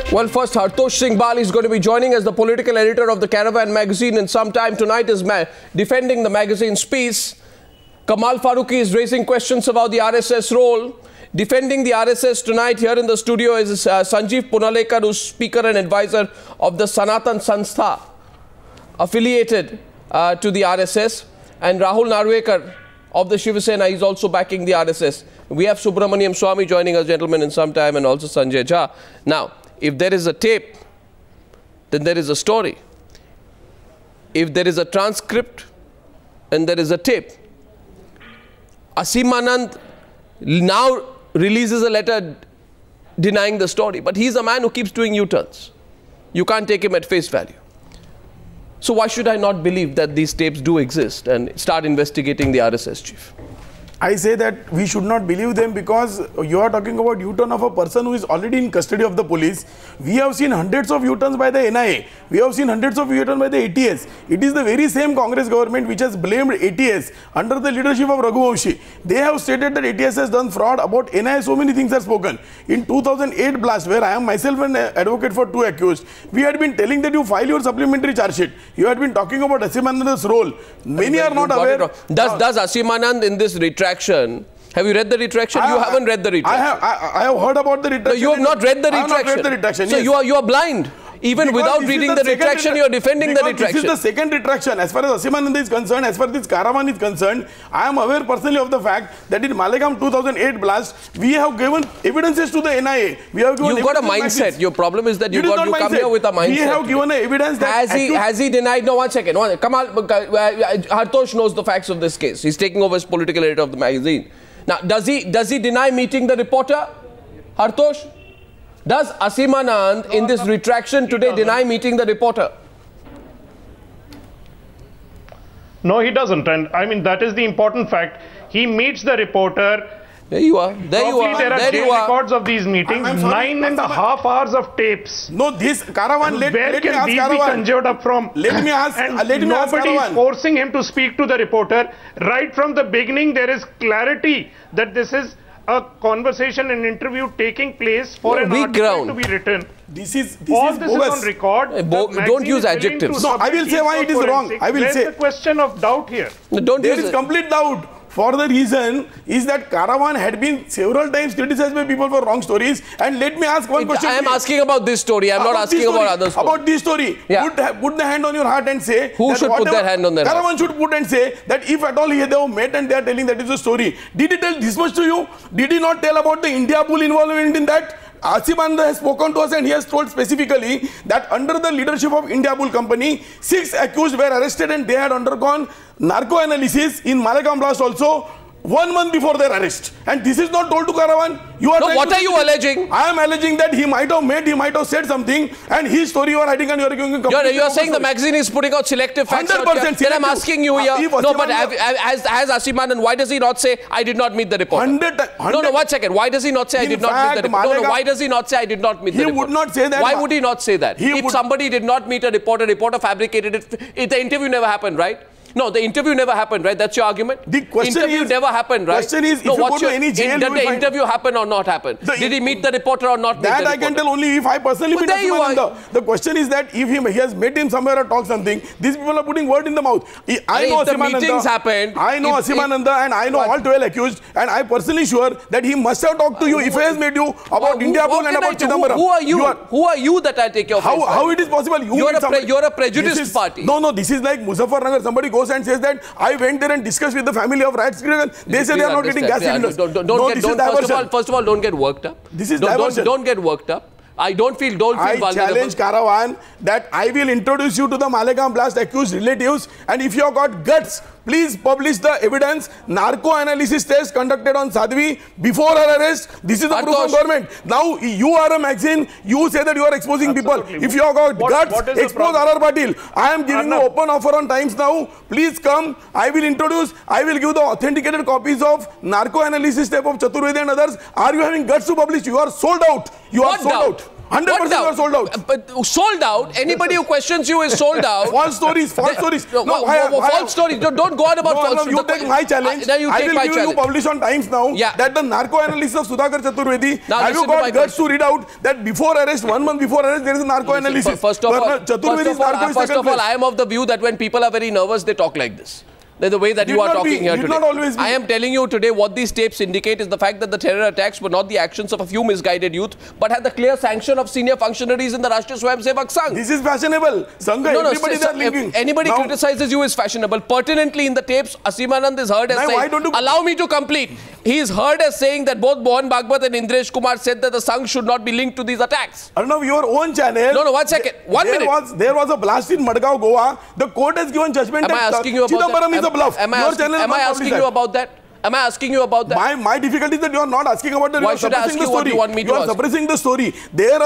Well, first, Hartosh Singh Bali is going to be joining as the political editor of the Caravan magazine, and sometime tonight is defending the magazine's piece. Kamal Farooqi is raising questions about the RSS role. Defending the RSS tonight here in the studio is Sanjeev Punalekar, who's speaker and advisor of the Sanatan Sanstha, affiliated to the RSS, and Rahul Narwekar of the Shiv Sena. He's also backing the RSS. We have Subramaniam Swamy joining us, gentlemen, in some time, and also Sanjay Jha. Now, if there is a tape, then there is a story. If there is a transcript, and there is a tape. Asim Anand now releases a letter denying the story, but he's a man who keeps doing U-turns. You can't take him at face value. So why should I not believe that these tapes do exist and start investigating the RSS chief? I say that we should not believe them because you are talking about U-turn of a person who is already in custody of the police. We have seen hundreds of U-turns by the NIA. We have seen hundreds of U-turns by the ATS. It is the very same Congress government which has blamed ATS under the leadership of Raghuvamshi. They have stated that ATS has done fraud. About NIA, so many things are spoken. In 2008 blast, where I am myself an advocate for two accused, we had been telling that you file your supplementary charge sheet. You had been talking about Asim Anand's role. Many are not aware. Does Asim Anand in this retraction, have you read the retraction? You haven't read the retraction. I have heard about the retraction. No, you have not read the retraction. I have not read the retraction. So yes. you are blind. Even because without reading the retraction, you are defending the retraction. This is the second retraction. As far as Asim Anand is concerned, as far as this Caravan is concerned, I am aware personally of the fact that in Malegaon 2008 blast, we have given evidences to the NIA. We have given. You've got a mindset. Your problem is that you come here with a mindset. We have given evidence that has he denied? No, one second. Kamal, Hartosh knows the facts of this case. He's taking over as political editor of the magazine. Now, does he deny meeting the reporter, Hartosh? Does Asim Anand in this retraction today deny meeting the reporter? No, he doesn't. And I mean, that is the important fact. He meets the reporter. There you are. There you are. There are records of these meetings. 9.5 hours of tapes. No, this Caravan. Where can these be conjured up from? Let me ask. Nobody is forcing him to speak to the reporter. Right from the beginning, there is clarity that this is a conversation, an interview taking place for an article to be written. This is on record. Don't use adjectives. No, I will say why it is wrong. I will say the question of doubt here. There is complete doubt. For the reason is that Caravan had been several times criticized by people for wrong stories. And let me ask one question. I am asking about this story. I am not asking about other stories. About this story. Yeah. Put the hand on your heart and say. Who should put their hand on their heart? Caravan should put and say that if at all they have met and they are telling that is a story. Did he tell this much to you? Did he not tell about the India Bull involvement in that? Asim Anand has spoken to us and he has told specifically that under the leadership of India Bull Company, 6 accused were arrested and they had undergone narco analysis in Malegaon blast also 1 month before their arrest. And this is not told to Caravan. You are what are you alleging? I am alleging that he might have said something and his story you are hiding and you are going to You are saying the magazine is putting out selective facts. 100%. Then I am asking you here. No, but has Asim Anand, why does he not say I did not meet the reporter? 100. No, 1 second. Why does he not say I did not meet the reporter? No, why does he not say I did not meet the reporter? He would not say that. Why would he not say that? If somebody did not meet a reporter fabricated it, the interview never happened, right? No, the interview never happened, right? That's your argument? The question interview never happened, right? Question is, no, if you go to any jail, did the interview happen or not happen? Did he meet the reporter or not meet the reporter? That I can tell only if I personally meet Asim Anand. The question is that if he has met him somewhere or talked something, these people are putting word in the mouth. I know Asim Anand. I know Asim Anand and I know all 12 accused, and I personally sure that he must have talked to you if he has met you about India Bull and about Chidambaram. Who are you? Who are you that I take your face? How it is possible? You're a prejudiced party. No, this is like Muzaffarnagar. Somebody goes and says that I went there and discussed with the family of riots. They say they are not getting gas cylinders. First of all, don't get worked up. This is diversion. Don't get worked up. Don't feel vulnerable. I challenge Caravan that I will introduce you to the Malegaon blast accused relatives, and if you have got guts, please publish the evidence. Narco analysis test conducted on Sadhvi before her arrest. This is the proof of government. Now you are a magazine. You say that you are exposing people. If you have got guts, expose R.R. Patil. I am giving you open offer on Times Now. Please come. I will introduce. I will give the authenticated copies of narco analysis tape of Chaturvedi and others. Are you having guts to publish? You are sold out. You are sold out. 100% you are sold out. But sold out? Anybody who questions you is sold out. False stories, false stories. False stories. Don't go on about false stories. You take my challenge. Now you take my challenge. You publish on Times now that the narco analysis of Sudhakar Chaturvedi. Have you got guts to read out that before arrest, 1 month before arrest, there is a narco analysis? First of all, I am of the view that when people are very nervous, they talk like this. The way that you are talking here today. I am telling you today what these tapes indicate is the fact that the terror attacks were not the actions of a few misguided youth, but had the clear sanction of senior functionaries in the Rashtriya Swayamsevak Sangh. This is fashionable. Sangha, everybody is linking. If anybody criticizes you is fashionable. Pertinently in the tapes, Asim Anand is heard as saying, allow me to complete. He is heard as saying that both Mohan Bhagwat and Indresh Kumar said that the Sangh should not be linked to these attacks. Arnav, your own channel. No, 1 second. 1 minute. There was a blast in Madgaon, Goa. The court has given judgment that Chidambaram is a bluff. Am I asking you about that? Am I asking you about that? My difficulty is that you are not asking about the. Why should I ask you what you want me to ask? You are suppressing the story. There,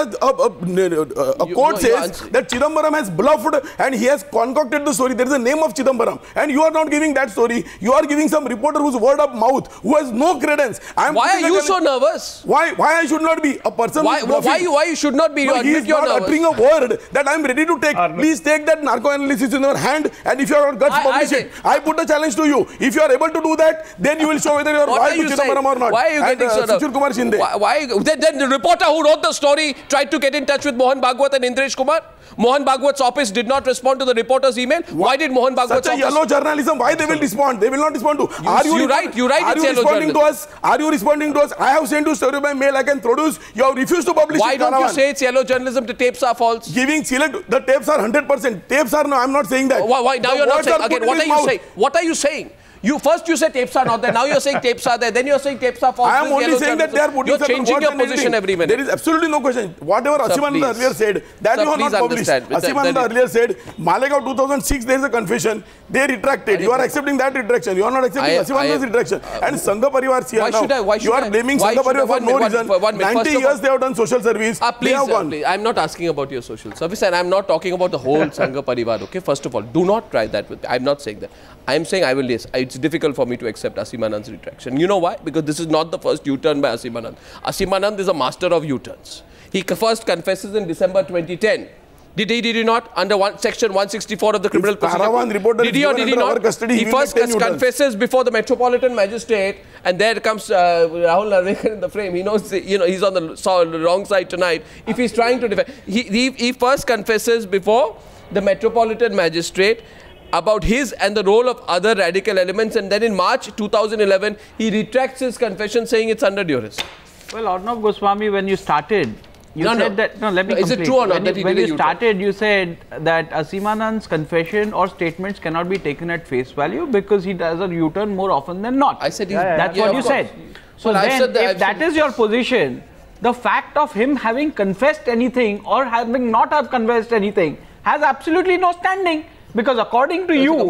a court says that Chidambaram has bluffed and he has concocted the story. There is a name of Chidambaram, and you are not giving that story. You are giving some reporter who's word of mouth, who has no credence. Why are you so nervous? Why I should not be a person? Why you should not be? No, he is not uttering a word that I am ready to take. Please take that narco analysis in your hand, and if you are not guts, publish it. I put a challenge to you. If you are able to do that, then you will show whether you are loyal to Chidambaram or not. Why are you getting so Sushil Kumar Shinde. Then the reporter who wrote the story tried to get in touch with Mohan Bhagwat and Indresh Kumar. Mohan Bhagwat's office did not respond to the reporter's email. Why did Mohan Bhagwat's office? Such a yellow journalism. Why they will respond? They will not respond to. Are you responding to us? Are you responding to us? I have sent you story by mail. I can produce. You have refused to publish. Why don't you say it's yellow journalism? The tapes are false. Giving select. The tapes are 100%. Tapes are no. I'm not saying that. Why? Now you're not saying. Again, what are you saying? What are you saying? First you said tapes are not there, now you're saying tapes are there, then you're saying tapes are false. I am only saying that they are putting. You're changing your position every minute. There is absolutely no question. Whatever Asim Anand earlier said, that you have not published. Asim Anand earlier said, Malegaon 2006 there is a confession, they retracted. You are accepting that retraction. You are not accepting Asim Anand's retraction. And Sangha Parivar here now, you are blaming Sangha Parivar for no reason. 90 years they have done social service. They have gone. I'm not asking about your social service, and I'm not talking about the whole Sangha Parivar, okay? First of all, do not try that with me. I'm not saying that. I'm saying I will, yes, it's difficult for me to accept Asim Anand's retraction. You know why? Because this is not the first U-turn by Asim Anand. Asim Anand is a master of U-turns. He first confesses in December 2010. Did he not? Under section 164 of the criminal procedure. Did he or did he not? He first confesses before the Metropolitan Magistrate, and there comes Rahul Narvekar in the frame. He knows, he's on the wrong side tonight. If he's trying to defend, he first confesses before the Metropolitan Magistrate about his and the role of other radical elements, and then in March 2011 he retracts his confession saying it's under duress. Well, Arnab Goswami, when you started, you said that, let me complete. Is it true or not that he when you started, you said that Asim Anand's confession or statements cannot be taken at face value because he does a U-turn more often than not. I said that's what you said. So then, if that is your position, the fact of him having confessed anything or having not have confessed anything has absolutely no standing. Because according to you,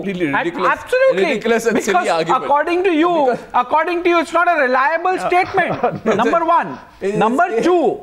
ridiculous and silly argument. According to you, it's not a reliable statement. Number one. Number two,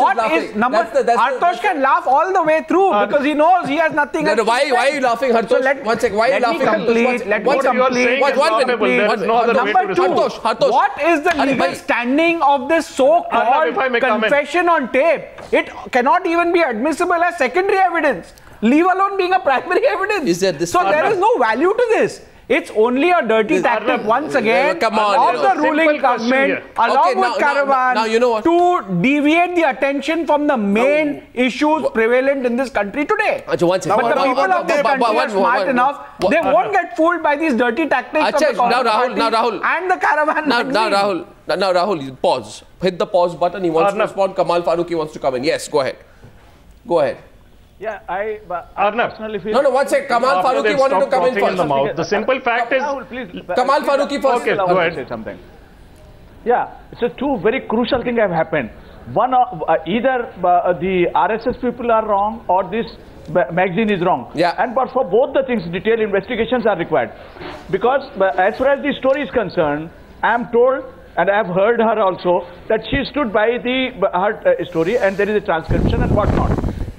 Artosh can laugh all the way through because he knows he has nothing. Why are you laughing, Artosh? So one second. Why are you laughing? Let me complete. Number two, what is the legal standing of this so-called confession on tape? It cannot even be admissible as secondary evidence, leave alone being a primary evidence. So there is no value to this. It's only a dirty tactic once again of the ruling government along with Caravan to deviate the attention from the main issues prevalent in this country today. But the people of this country are smart enough, they won't get fooled by these dirty tactics of the Congress Party and the Caravan magazine. Now Rahul, pause. Hit the pause button. He wants to respond. Kamal Farooqi wants to come in. Yes, go ahead. Go ahead. Yeah, I personally feel... No, one sec. Kamal Farooqi wanted to come in first. The simple fact is... Kamal Farooqi first. Okay, go ahead. Say something. Yeah, so two very crucial things have happened. One, either the RSS people are wrong or this magazine is wrong. Yeah. But for both the things, detailed investigations are required. Because as far as the story is concerned, I am told, and I have heard her also, that she stood by her story and there is a transcription and whatnot.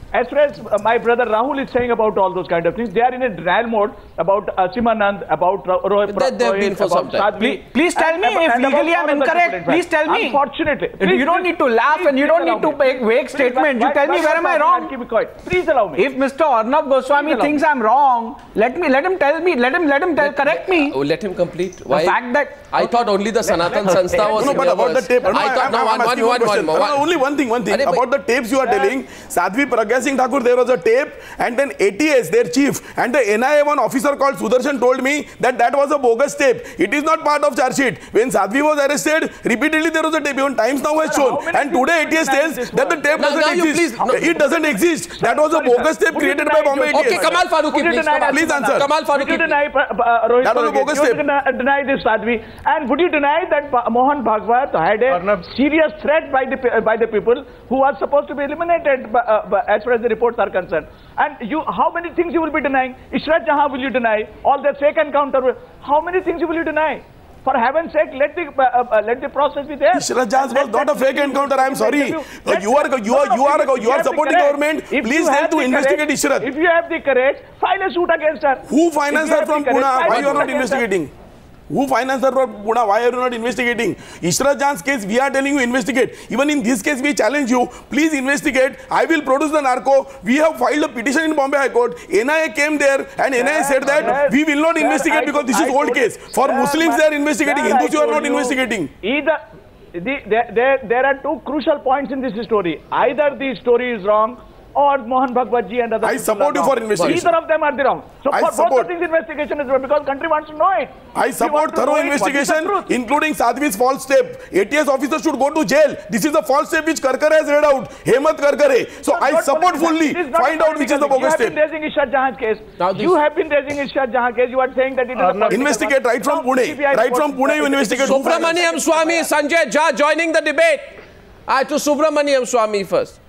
As far as my brother Rahul is saying about all those kind of things, they are in a denial mode about Simanand, about Rohit, about Sadhvi. Please tell me if legally I'm incorrect. Please tell me. Unfortunately. You don't need to laugh and you don't need to make vague statements. You tell me where am I wrong. Please allow me. If Mr. Arnab Goswami thinks I'm wrong, let him tell me. Let him correct me. Let him complete. Why? The fact that I thought only the Sanatan Sanstha was. No, but about the tape. I thought only one thing. About the tapes you are telling, Sadhvi Pragya Singh Thakur, there was a tape, and then ATS, their chief, and the NIA one officer called Sudarshan told me that was a bogus tape. It is not part of charge sheet. When Sadhvi was arrested, repeatedly there was a tape. Even Times Now has shown. And today ATS tells that the tape doesn't exist. It doesn't exist. That was a bogus tape created by Bombay ATS. Okay, Kamal Farooqui, please answer. Kamal Farooqui. Would you deny, Rohit, that was a bogus tape. Deny this, Sadhvi? And would you deny that Mohan Bhagwat had a serious threat by the people who are supposed to be eliminated as far as the reports are concerned? And how many things you will be denying? Ishrat Jahan will you deny? All the fake encounter. How many things will you deny? For heaven's sake, let the process be there. Ishrat Jahan was not a fake encounter. I am sorry. You are supporting government. Please help to investigate Ishrat. If you have the courage, file a suit against her. Who financed her from Pune? Why you are not investigating? Who financed her from Pune? Why are you not investigating? Ishrat Jahan's case, we are telling you investigate. Even in this case, we challenge you. Please investigate. I will produce the narco. We have filed a petition in Bombay High Court. NIA came there and NIA said that we will not investigate because this is old case. For Muslims, they are investigating. Hindus, you are not investigating. There are two crucial points in this story. Either the story is wrong, or Mohan Bhagwatji and others. I support you for investigation. Either of them are the wrong. So for both of these, investigation is wrong because country wants to know it. I support thorough investigation, including Sadhvi's false step. ATS officers should go to jail. This is a false step which Karkare has read out. Hemant Karkare. So I support fully. Find out which is the bogus step. You have been raising Ishrat Jahan's case. You have been raising Ishrat Jahan's case. You are saying that it is investigate right from Pune. Right from Pune, you investigate. Subramaniam Swamy, Sanjay Jha joining the debate. To Subramaniam Swamy first.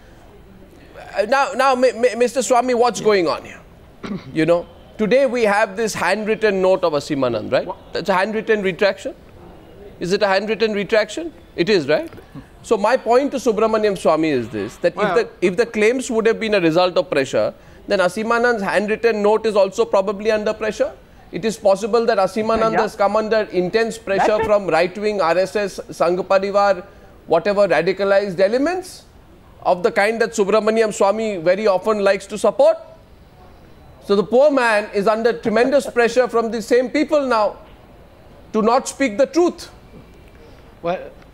Now, Mr. Swamy, what's going on here? You know, today we have this handwritten note of Asimanand, right? That's a handwritten retraction. Is it a handwritten retraction? It is, right? So my point to Subramaniam Swamy is this, that if the claims would have been a result of pressure, then Asimanand's handwritten note is also probably under pressure. It is possible that Asimanand has come under intense pressure from right-wing RSS, Sangh Parivar, whatever radicalized elements of the kind that Subramaniam Swamy very often likes to support. So the poor man is under tremendous pressure from the same people now to not speak the truth. Well,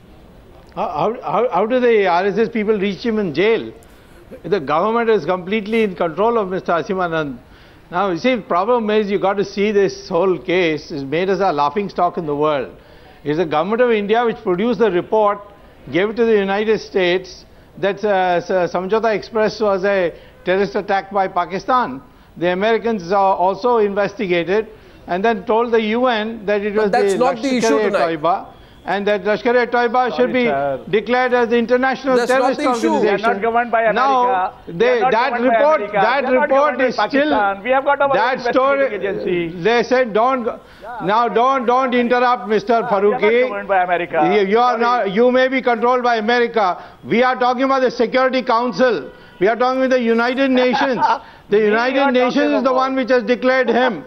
how do the RSS people reach him in jail? The government is completely in control of Mr. Asimanand. Now, you see, the problem is you got to see this whole case is made as a laughing stock in the world. It's the government of India which produced the report, gave it to the United States, that Samjhauta Express was a terrorist attack by Pakistan. The Americans also investigated and then told the UN that it was the Lashkar-e-Toiba, and that Lashkar-e-Toiba should be declared as the international terrorist organization. They are not governed by America. Now, that report is still, we have got our that story, agency. They said don't interrupt Mr. Farooqui. We are not governed by America. You may be controlled by America. We are talking about the Security Council. We are talking about the United Nations. The United Nations is the one which has declared him.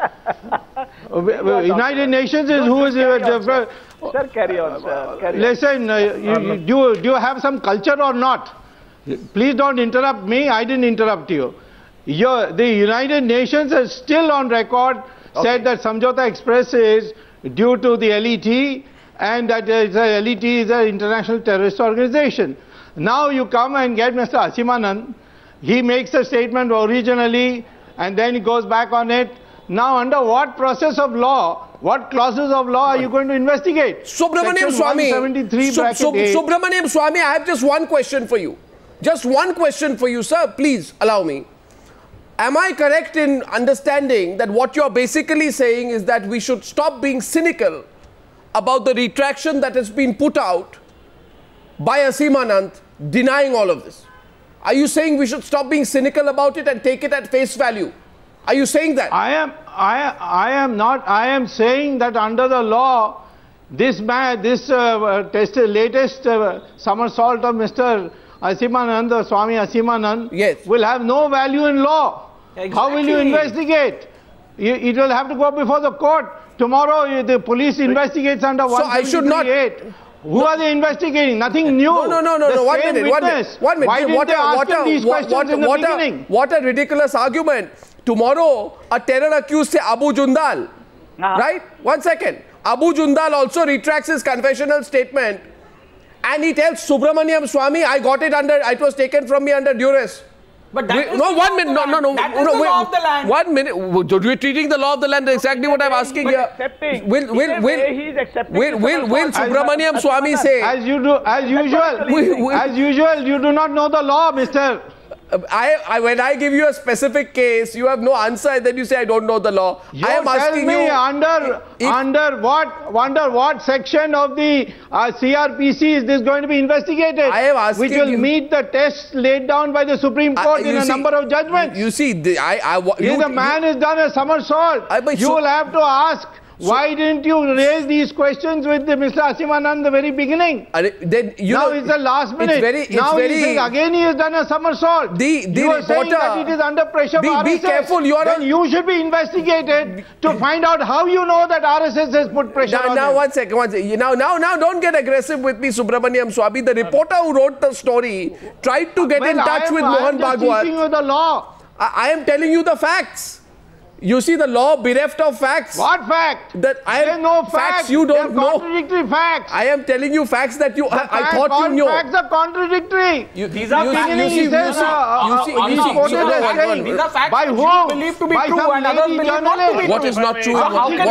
United Nations is who is... Sir, carry on, sir. Carry Listen, do you have some culture or not? Please don't interrupt me. I didn't interrupt you. The United Nations is still on record said that Samjhauta Express is due to the LET and that the LET is an international terrorist organization. Now you come and get Mr. Asimanand. He makes a statement originally and then he goes back on it. Now under what process of law, what clauses of law are you going to investigate? Subramaniam Swamy, Subramaniam Swamy, I have just one question for you. Just one question for you, sir. Please allow me. Am I correct in understanding that what you're basically saying is that we should stop being cynical about the retraction that has been put out by Asimanand denying all of this? Are you saying we should stop being cynical about it and take it at face value? Are you saying that? I am not. I am saying that under the law, this latest somersault of Mr. Asimanand, the Swami Asimanand, yes, will have no value in law. Exactly. How will you investigate? It will have to go before the court. Tomorrow, the police investigates under 178. So I should not. Who are they investigating? Nothing new. No. 1 minute. Why didn't they ask him these questions in the beginning? What a ridiculous argument. Tomorrow, a terror accused, say Abu Jundal, right? 1 second. Abu Jundal also retracts his confessional statement, and he tells Subramaniam Swami, I got it it was taken from me under duress. But that no, 1 minute. No. That is the law of the land. 1 minute. You're treating the law of the land exactly what I'm asking here. Will Subramaniam Swami say? As usual, you do not know the law, Mr. When I give you a specific case, you have no answer, and then you say I don't know the law. I am asking you under what section of the CRPC is this going to be investigated? I am asking which will meet the tests laid down by the Supreme Court in a number of judgments. You see, the man has done a somersault. You will have to ask. Why didn't you raise these questions with Mr. Asimanand the very beginning? Then now it's the last minute. Again he has done a somersault. You are saying that it is under pressure by RSS. Be careful. You should be investigated to find out how you know that RSS has put pressure on now, him. 1 second. Now, don't get aggressive with me, Subramaniam Swami. The reporter who wrote the story tried to get in touch with Mohan Bhagwat. I'm teaching you the law. I am telling you the facts. You see the law bereft of facts. What fact? There are no facts. You don't know. Contradictory facts. I am telling you facts that I thought you knew. Facts are contradictory. These are facts. By whom? Believe to be true and others believe not to be true. What is not true?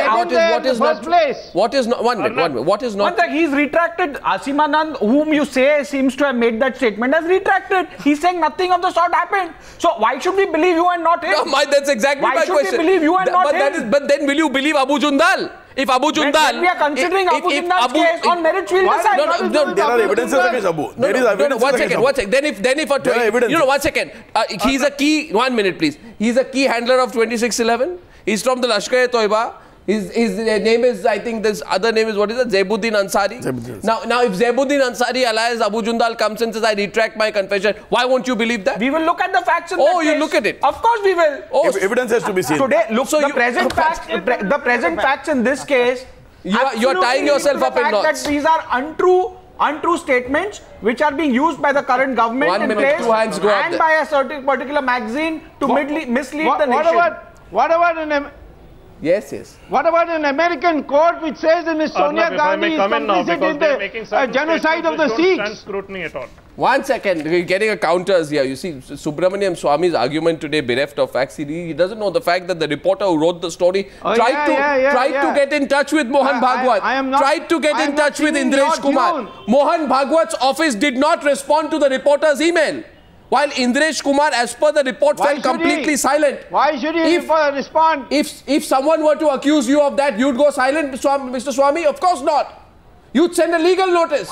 What is not? 1 minute. What is not? One thing, he's retracted. Asimanand, whom you say seems to have made that statement, has retracted. He's saying nothing of the sort happened. So why should we believe you and not him? No, that's exactly my question. Believe you and not him. But then will you believe Abu Jundal? If Abu Jundal... When we are considering Abu Jundal's case on merits, we'll decide. There are evidences against Abu. There is evidence against Abu. 1 second. Then if a... 1 second. He's a key... 1 minute, please. He's a key handler of 2611. He's from the Lashkar-e-Toiba. His name is, I think this other name is, what is it? Zebuddin Ansari. Now if Zebuddin Ansari alias Abu Jundal comes and says, I retract my confession, why won't you believe that? We will look at the facts in that case. You look at it. Of course we will. Evidence has to be seen. Today, look, the present facts in this case, you are tying yourself up in knots. That these are untrue statements which are being used by the current government in place and by a certain particular magazine to mislead the nation. What about Yes. What about an American court which says that Ms. Sonia Gandhi is complicit in the genocide of the Sikhs? 1 second, we're getting a counters here. You see, Subramaniam Swami's argument today bereft of facts. He doesn't know the fact that the reporter who wrote the story tried to get in touch with Mohan Bhagwat. Tried to get in touch with Indresh Kumar. Mohan Bhagwat's office did not respond to the reporter's email. While Indresh Kumar, as per the report, fell completely silent. Why should he respond? If someone were to accuse you of that, you'd go silent, Mr. Swami? Of course not. You'd send a legal notice.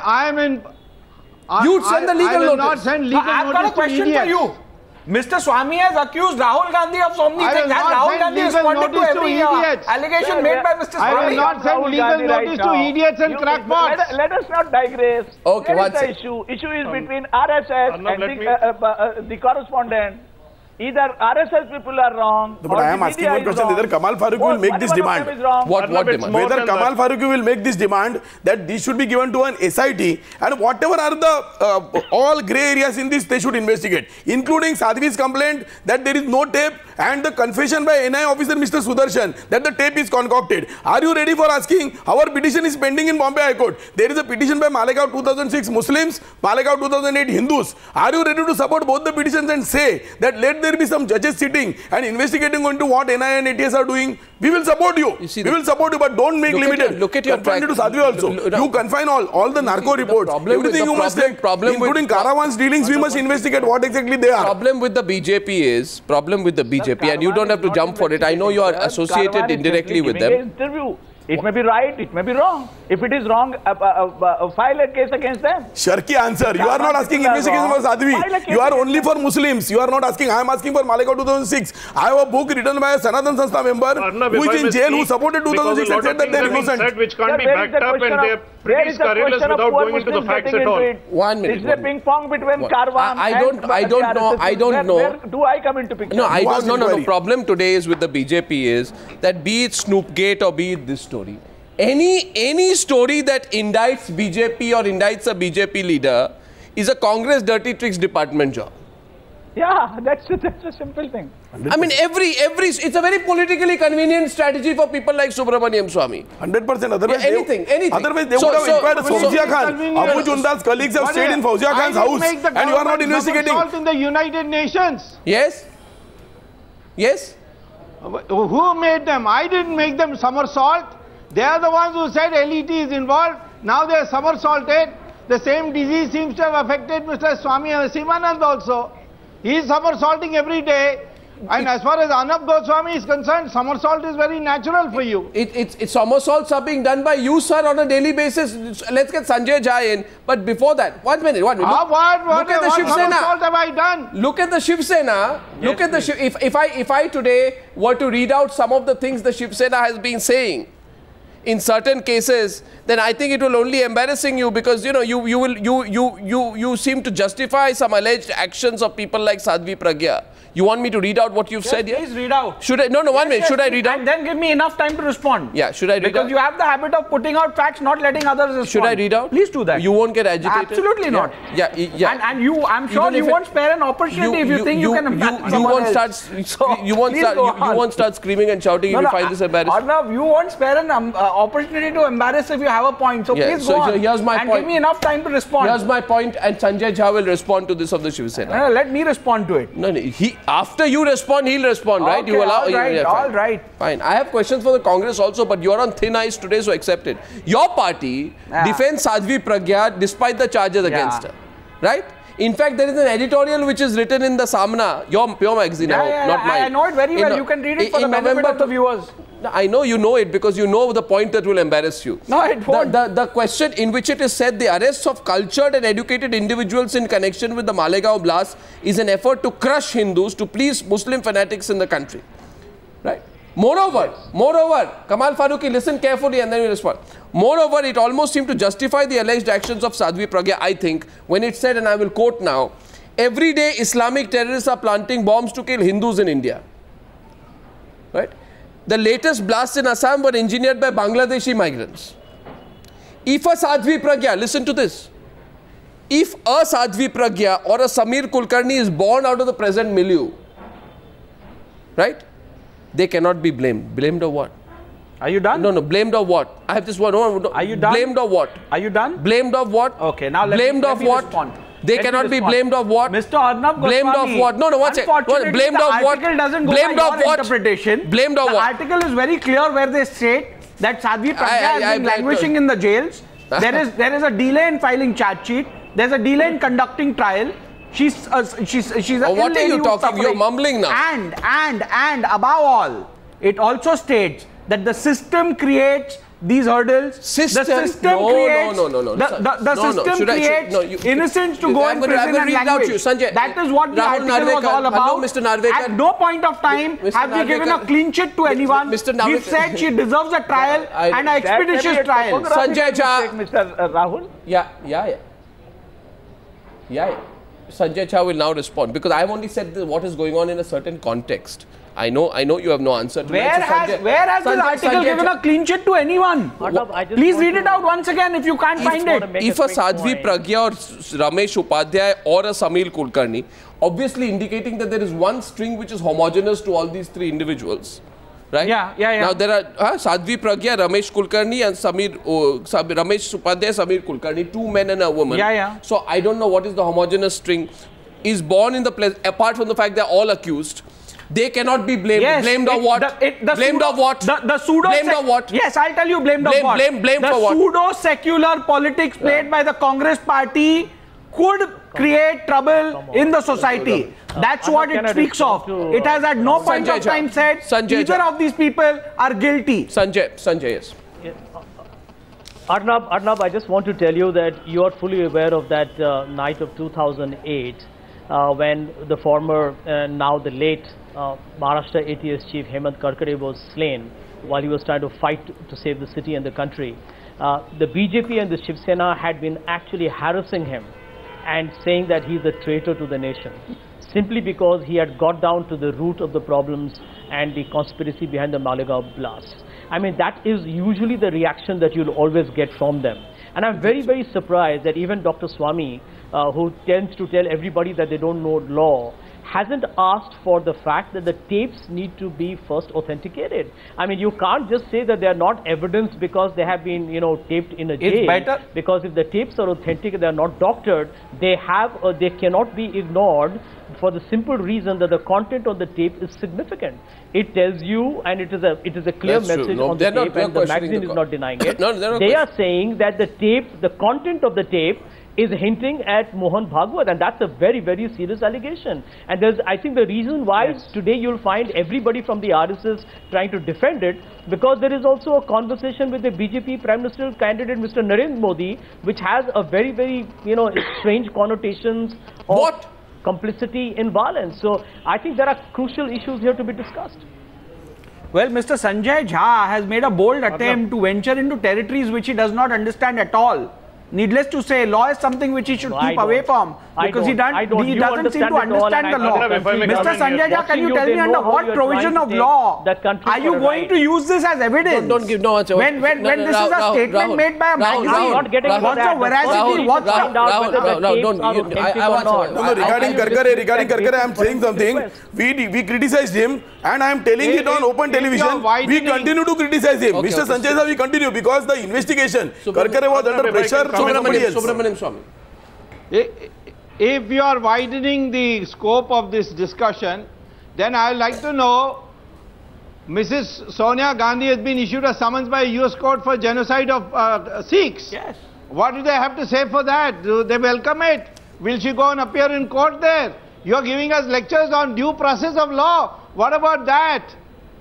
You'd send a legal notice. Not send legal notice. I've got a question for you. Mr. Swami has accused Rahul Gandhi of so many things. Has Rahul Gandhi responded to every allegation made by Mr. Swami? I will not send legal notice to idiots and crackpots. Let us not digress. Okay, what is the issue? Issue is between RSS and the correspondent. Either RSS people are wrong. No, but I am asking one question. Whether Kamal Farooqui will make this demand? What demand? Whether Kamal Farooqui will make this demand that this should be given to an SIT, and whatever are the all grey areas in this, they should investigate, including Sadhvi's complaint that there is no tape and the confession by NI officer Mr. Sudarshan that the tape is concocted. Are you ready for asking? Our petition is pending in Bombay High Court. There is a petition by Malegaon 2006 Muslims, Malegaon 2008 Hindus. Are you ready to support both the petitions and say that let there be some judges sitting and investigating into what NI and ATS are doing? We will support you. We will support you, but don't make limited. Look at your track. To Sadhvi also. You confine all the narco reports. Everything you must take, including Caravan's dealings, we must investigate what exactly they are. Problem with the BJP, and you don't have to jump for it. I know you are associated indirectly with them. It may be right, it may be wrong. If it is wrong, file a case against them. Shirky answer. You are not asking investigation for Sadhvi. You are only for Muslims. You are not asking. I am asking for Malegaon 2006. I have a book written by a Sanatan Sanstha member who is in jail, who supported 2006 and said that they are innocent. Which can't be backed up and they pretty scurrilous without going into the facts at all. 1 minute. Is there ping pong between Karwan I don't know. Where do I come into picture? No, I don't know. No, the problem today is with the BJP is that be it Snoopgate or be it this story, any story that indicts BJP or indicts a BJP leader is a Congress dirty tricks department job. Yeah, that's a simple thing. 100%. I mean, it's a very politically convenient strategy for people like Subramaniam Swamy. 100%. Otherwise, anything. Otherwise, they would have inquired Fauzia Khan. Abu Jundal's colleagues have stayed in Fauzia Khan's house, and you are not investigating. In the United Nations. Yes. Yes. Who made them? I didn't make them somersault. They are the ones who said LET is involved. Now they are somersaulted. The same disease seems to have affected Mr. Swami Sivanand also. He is somersaulting every day. And as far as Arnab Goswami is concerned, somersault is very natural for you. It's somersaults are being done by you, sir, on a daily basis. Let's get Sanjay Jha in. But before that, 1 minute. What somersault have I done? Look at the Shiv Sena. Look at the if I today were to read out some of the things the Shiv Sena has been saying, in certain cases, then I think it will only embarrassing you, because you know you seem to justify some alleged actions of people like Sadhvi Pragya. You want me to read out what you've said here? Please read out. Should I? No, 1 minute. Should I read out? And then give me enough time to respond. Yeah, should I read out? Because you have the habit of putting out facts, not letting others respond. Should I read out? Please do that. You won't get agitated? Absolutely not. Yeah. And you, I'm sure you won't spare an opportunity if you think you can. You won't start screaming and shouting if you find this embarrassing. Arnab, you won't spare an opportunity to embarrass if you have a point. So please go on. Here's my point. And give me enough time to respond. Here's my point, and Sanjay Jha will respond to this of the Shiv Sena. No, let me respond to it. No, after you respond, he'll respond, right? Okay, You allow. All right. Fine. I have questions for the Congress also, but you are on thin ice today, so accept it. Your party defends Sadhvi Pragya despite the charges against her, right? In fact, there is an editorial which is written in the Samna, your magazine, not mine. I know it very well. You can read it for the benefit of the viewers. I know you know it because you know the point that will embarrass you. No, it won't. The question in which it is said the arrests of cultured and educated individuals in connection with the Malegaon blast is an effort to crush Hindus to please Muslim fanatics in the country. Right? Moreover, Kamal Farooqi, listen carefully and then we respond. Moreover, it almost seemed to justify the alleged actions of Sadhvi Pragya, I think, when it said, and I will quote now, every day Islamic terrorists are planting bombs to kill Hindus in India. Right? The latest blasts in Assam were engineered by Bangladeshi migrants. If a Sadhvi Pragya, listen to this, if a Sadhvi Pragya or a Samir Kulkarni is born out of the present milieu, right, they cannot be blamed. Blamed of what? Are you done? No, blamed of what? I have this one. No, are you done? Blamed of what? Are you done? Blamed of what? Okay, now let me respond. They cannot be blamed of what? Mr. Arnab Goswami. Blamed of what? No, one second. Blamed of what? The article doesn't go blamed by of your what? Interpretation. Blamed of what? The article is very clear where they state that Sadhvi Pragya has been languishing in the jails. There is a delay in filing charge sheet. There's a delay in conducting trial. She's a what are you talking? You're mumbling now. And above all, it also states that the system creates these hurdles. The system creates innocents to go in prison and languish. That is what the article was all about. Mr. Narvekar. At no point of time have we given a clean chit to anyone. We've said she deserves a trial and an expeditious trial. Sanjay Jha. Mr. Rahul? Yeah. Sanjay Jha will now respond because I have only said what is going on in a certain context. I know you have no answer to where has this article given a clean chit to anyone? Please read it out once again if you can't find it. If a Sadhvi Pragya or Ramesh Upadhyay or a Samir Kulkarni, obviously indicating that there is one string which is homogeneous to all these three individuals. Right? Yeah. Now there are Sadhvi Pragya, Ramesh Kulkarni and Ramesh Upadhyay, Samir Kulkarni, two men and a woman. Yeah. So I don't know what is the homogeneous string. Is born in the place, apart from the fact they are all accused. They cannot be blamed. Yes, blamed of what? Blamed of what? The pseudo. Blamed of what? Yes, I'll tell you blamed of what. Blame for what? The pseudo-secular politics played by the Congress party could create trouble in the society. That's what it speaks of. It has at no point of time said either of these people are guilty. Sanjay, yes. Arnab, I just want to tell you that you are fully aware of that night of 2008 when the former, now the late Maharashtra ATS chief Hemant Karkare was slain while he was trying to fight to save the city and the country. the BJP and the Shiv Sena had been actually harassing him and saying that he's a traitor to the nation, simply because he had got down to the root of the problems and the conspiracy behind the Malegaon blast. I mean, that is usually the reaction that you'll always get from them. And I'm very, very surprised that even Dr. Swamy, who tends to tell everybody that they don't know law, hasn't asked for the fact that the tapes need to be first authenticated. I mean, you can't just say that they are not evidence because they have been, you know, taped in a jail. It's better. Because if the tapes are authentic, they are not doctored, they cannot be ignored for the simple reason that the content of the tape is significant. It tells you, and it is a clear message on the tape, and the magazine is not denying it. They are saying that the content of the tape is hinting at Mohan Bhagwat, and that's a very, very serious allegation. And I think the reason why today you'll find everybody from the RSS trying to defend it, because there is also a conversation with the BJP Prime Minister candidate Mr. Narendra Modi, which has a very, very, you know, strange connotations of complicity in violence. So I think there are crucial issues here to be discussed. Well, Mr. Sanjay Jha has made a bold attempt to venture into territories which he does not understand at all. Needless to say, law is something which he should keep away from, because he doesn't seem to understand the law. Mr. Sanjay Jha, can you tell me under what provision of law are you going to use this as evidence? Don't give no answer. When this is a statement made by a magazine, what's the veracity? Regarding Karkare, I am saying something. We criticized him, and I am telling it on open television. We continue to criticize him. Mr. Sanjay Jha, we continue because the investigation. Karkare was under pressure. Subramaniam Swamy. If you are widening the scope of this discussion, then I would like to know, Mrs. Sonia Gandhi has been issued a summons by a US court for genocide of Sikhs. Yes. What do they have to say for that? Do they welcome it? Will she go and appear in court there? You are giving us lectures on due process of law. What about that?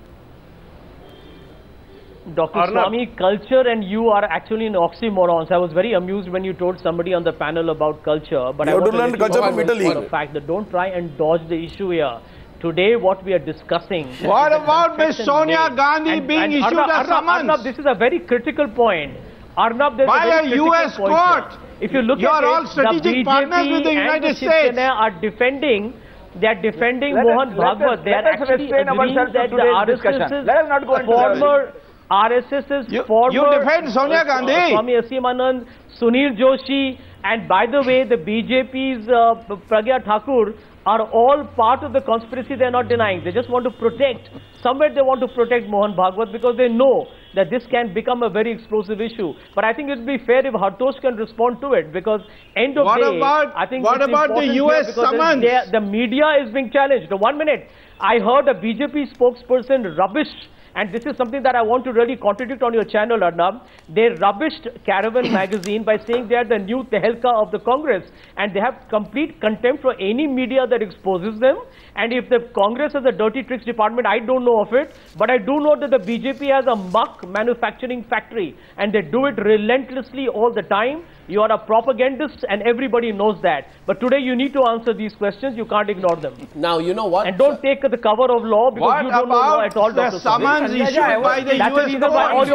Dr. Swamy, culture and you are actually in oxymorons. I was very amused when you told somebody on the panel about culture, but I want to let you know for the fact that don't try and dodge the issue here. Today, what we are discussing. What about Ms. Sonia Gandhi being issued a summons? Arnab, this is a very critical point. Arnab, there's by a US court. If you look at all strategic partners with the United States. They are defending Mohan Bhagwat. They are actually agreeing that the RSS's former RSS's former... You defend Sonia Gandhi. Swami Asim Anand, Sunil Joshi, and by the way, the BJP's Pragya Thakur are all part of the conspiracy. They are not denying. They just want to protect. Somewhere they want to protect Mohan Bhagwat because they know that this can become a very explosive issue. But I think it would be fair if Hartosh can respond to it, because end of day, I think what about the US summons? The media is being challenged. 1 minute. I heard a BJP spokesperson rubbish, and this is something that I want to really contradict on your channel, Arnab. They rubbished Caravan magazine by saying they are the new Tehelka of the Congress, and they have complete contempt for any media that exposes them. And if the Congress has a dirty tricks department, I don't know of it, but I do know that the BJP has a muck manufacturing factory, and they do it relentlessly all the time. You are a propagandist, and everybody knows that. But today you need to answer these questions. You can't ignore them. Now, you know what? And don't take the cover of law, because you don't know law at all, Dr. Summons issued by the US court.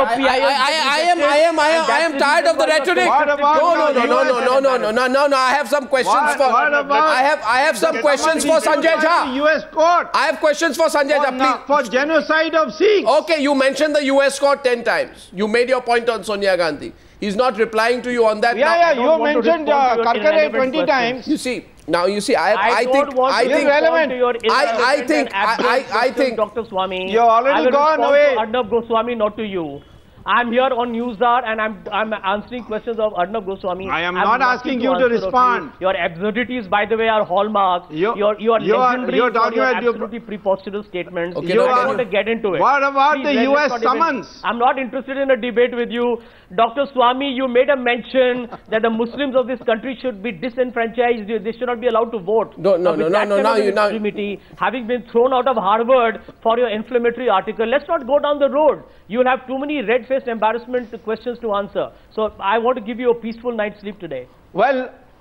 I am tired of the rhetoric. No. I have some questions for... I have some questions for Sanjay Jha. US court. I have questions for Sanjay Jha, please. For genocide of Sikhs. Okay, you mentioned the US court 10 times. You made your point on Sonia Gandhi. He's not replying to you on that. You mentioned Karkare 20 times. You see, I think Dr. Swamy, you're already gone away. Arnab Goswami, not to you. I'm here on Newsar, and I'm answering questions of Arnab Goswami. I am not asking you to respond. Your absurdities, by the way, are hallmark. You are legendary for your absolutely preposterous statements. Okay, I don't want to get into it. What about the US summons? I'm not interested in a debate with you. Dr. Swamy, you made a mention that the Muslims of this country should be disenfranchised. They should not be allowed to vote. No. Having been thrown out of Harvard for your inflammatory article, let's not go down the road. You will have too many red-faced embarrassment questions to answer. So I want to give you a peaceful night's sleep today. Well,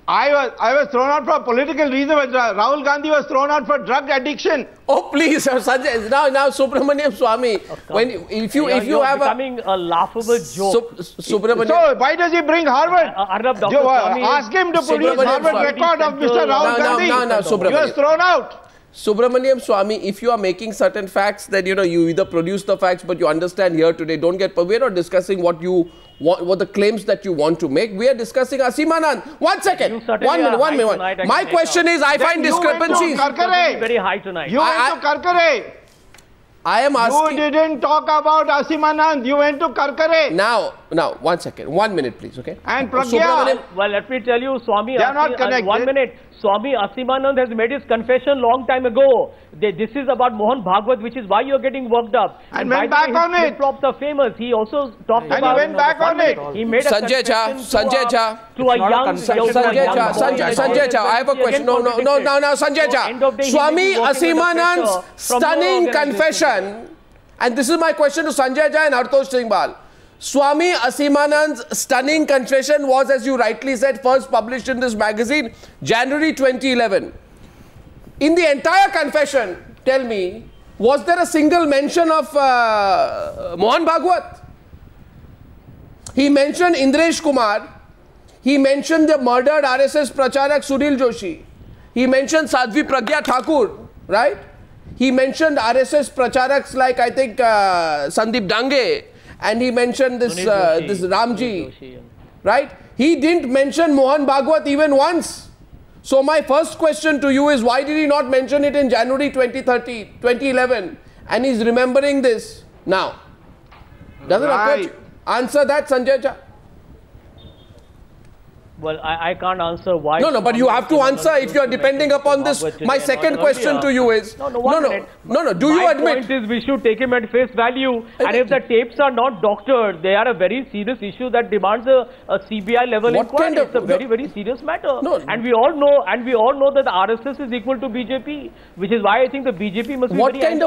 I was thrown out for political reason, but Rahul Gandhi was thrown out for drug addiction. Oh please, Sanjay. Now Subramaniam Swamy, if you have becoming a laughable joke. Subramaniam. So why does he bring Harvard? Ask him to produce Harvard record of Mr. Rahul Gandhi. No, Subramaniam. He was thrown out. Subramaniam Swamy, if you are making certain facts, then you either produce the facts, but you understand here today. Don't get. We're not discussing what the claims that you want to make. We are discussing Asim Anand. 1 second. 1 minute. 1 minute. My question is, I find discrepancies. Very high tonight. You went to Karkare. I am asking. You didn't talk about Asim Anand. You went to Karkare. Now, 1 second. 1 minute, please. Okay. And Pragya. Well, let me tell you, Swami. They are not connected. 1 minute. Swami Asim Anand has made his confession long time ago. This is about Mohan Bhagwat, which is why you are getting worked up. And went back on it. Flip-flops are famous. He also talked about. And he went back on it. He made a Sanjay Jha. To a young. Sanjay Jha. I have a question. No, Sanjay Jha. Swami Asim Anand's stunning confession, and this is my question to Sanjay Jha and Hartosh Singhbal. Swami Asim Anand's stunning confession was, as you rightly said, first published in this magazine, January 2011. In the entire confession, tell me, was there a single mention of Mohan Bhagwat? He mentioned Indresh Kumar. He mentioned the murdered RSS Pracharak Sunil Joshi. He mentioned Sadhvi Pragya Thakur, right? He mentioned RSS Pracharaks like, I think, Sandeep Dange. And he mentioned this Ramji, right? He didn't mention Mohan Bhagwat even once. So my first question to you is, why did he not mention it in January 2011? And he's remembering this now. Does it occur to you? Answer that, Sanjay Jha. Well, I can't answer why. No, but you have to answer if you are depending upon this. My second question to you is, no. Do you admit? My point is, we should take him at face value. And if the tapes are not doctored, they are a very serious issue that demands a CBI level inquiry. It's a very, very serious matter. No. And we all know that the RSS is equal to BJP, which is why I think the BJP must be what kind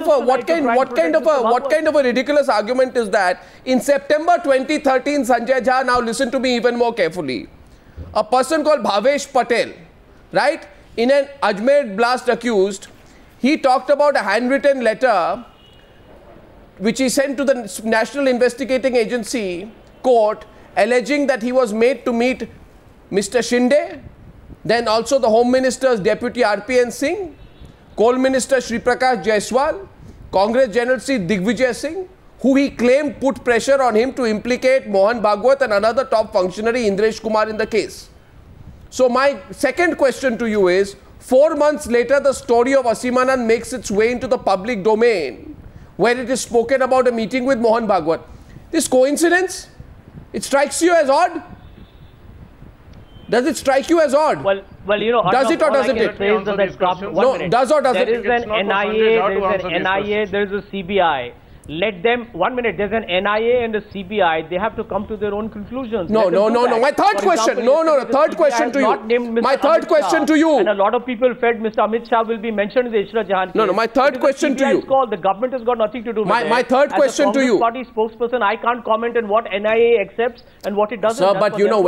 of a ridiculous argument is that? In September 2013, Sanjay Jha, now listen to me even more carefully. A person called Bhavesh Patel, right, in an Ajmer blast accused, he talked about a handwritten letter which he sent to the National Investigating Agency court alleging that he was made to meet Mr. Shinde, then also the Home Minister's Deputy RPN Singh, Coal Minister Shri Prakash Jaiswal, Congress General Sri Digvijay Singh, who he claimed put pressure on him to implicate Mohan Bhagwat and another top functionary, Indresh Kumar, in the case. So my second question to you is, 4 months later, the story of Asim Anand makes its way into the public domain, where it is spoken about a meeting with Mohan Bhagwat. This coincidence? It strikes you as odd? Does it strike you as odd? Well, does it or doesn't it? No, does or doesn't it? There is an NIA, there is a CBI. Let them, 1 minute, there's an NIA and a CBI, they have to come to their own conclusions. No. My third question, third question to you. My third question to you. And a lot of people felt Mr. Amit Shah will be mentioned in the Ishrat Jahan case. No, my third question to you. The government has got nothing to do with it. My third question to you. As a Congress party spokesperson, I can't comment on what NIA accepts and what it doesn't. Sir, but you know,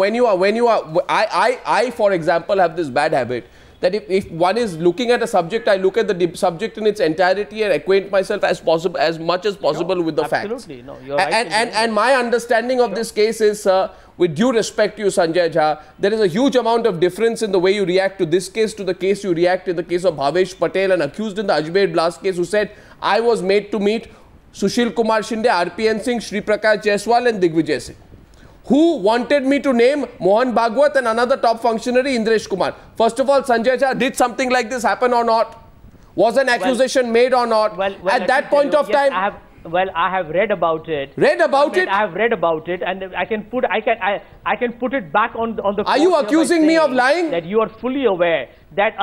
I, for example, have this bad habit that if one is looking at a subject, I look at the subject in its entirety and acquaint myself as much as possible with the facts. Absolutely. No, you're right. And my understanding of this case is, with due respect to you, Sanjay Jha, there is a huge amount of difference in the way you react to this case to the case you react in the case of Bhavesh Patel, an accused in the Ajmer blast case, who said, I was made to meet Sushil Kumar Shinde, RPN Singh, Shri Prakash Jaiswal and Digvijay Singh, who wanted me to name Mohan Bhagwat and another top functionary, Indresh Kumar. First of all, Sanjay Jha, did something like this happen or not? Was an accusation made or not? At that point of time... I have read about it. Read about it? I have read about it, and I can put it back on the. Are you accusing me of lying? That you are fully aware that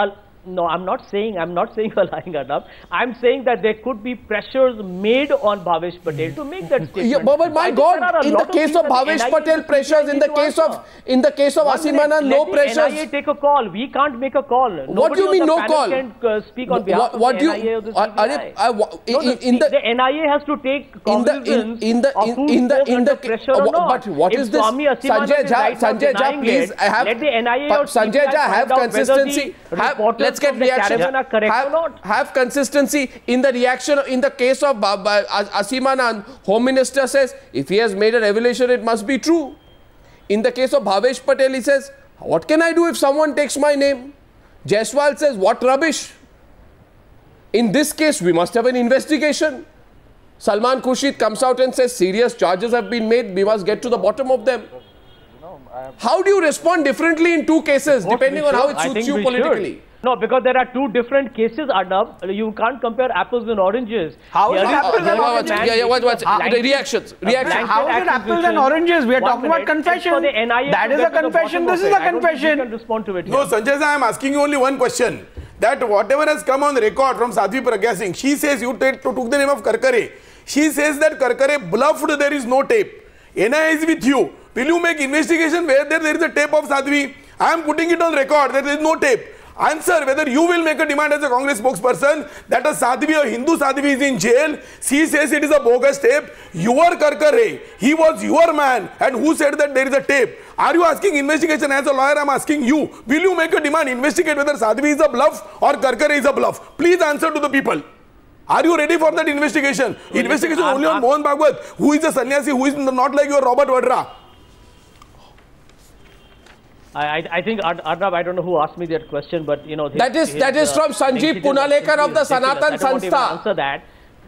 No, I'm not saying you're lying, Arnab. I'm saying that there could be pressures made on Bhavesh Patel to make that statement. Yeah, but my God, in the case of Bhavesh Patel, pressures. In the case of Asim Anand, no pressures. NIA take a call. We can't make a call. What do you mean no call? Can speak on behalf of the NIA or the CBI. The NIA has to take cognizance of who's under pressure or not. But what is this? Sanjay Jha, please. Let the NIA or Sanjay Jha have consistency. Let's get reaction. Have consistency in the reaction. In the case of Asim Anand, Home Minister says if he has made a revelation, it must be true. In the case of Bhavesh Patel, he says, what can I do if someone takes my name? Jaiswal says, what rubbish. In this case, we must have an investigation. Salman Khurshid comes out and says serious charges have been made. We must get to the bottom of them. How do you respond differently in two cases, depending on how it suits you politically? No, because there are two different cases, Arnab. You can't compare apples and oranges. How is it apples and oranges? Reactions. How is it apples and oranges? We are talking about confession. That is a confession. This is a confession. You can respond to it. No, Sanjay, I am asking you only one question. That whatever has come on the record from Sadhvi Pragya Singh, she says you took the name of Karkare. She says that Karkare bluffed, there is no tape. NIA is with you. Will you make investigation where there is a tape of Sadhvi? I am putting it on record, there is no tape. Answer whether you will make a demand as a Congress spokesperson that a Sadhvi, a Hindu Sadhvi is in jail. She says it is a bogus tape. Your Karkare, he was your man, and who said that there is a tape? Are you asking investigation? As a lawyer, I am asking you. Will you make a demand, investigate whether Sadhvi is a bluff or Karkare is a bluff? Please answer to the people. Are you ready for that investigation? Investigation only on Mohan Bhagwat, who is a sannyasi, who is not like your Robert Vadra. I think, Arnab, I don't know who asked me that question, but you know... That is from Sanjeev Punalekar of the Sanatan Sanstha. I don't want to answer that.